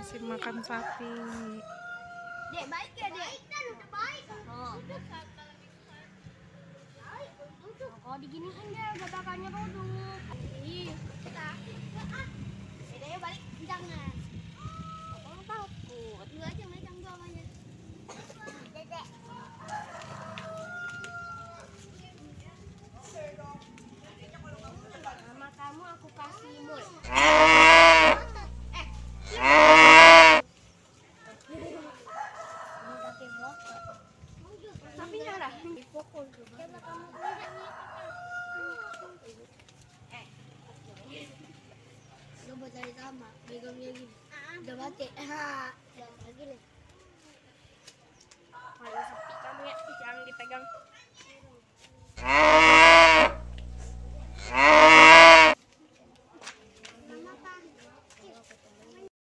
Kasih makan sapi. Dek, baik ya, Dek? Udah baik. Oh. Kalau diginiin dia udah bakalnya rodok. Ih, bedanya balik jangan. Abang takut. Lu aja megang doangnya. Dedek. Nama kamu aku kasih mul. Tapi nyarah dipukul juga. Lu buat cari sama, megangnya gini. Udah mati. Lagi nih. Paling sepi kamu ya, jangan dipegang.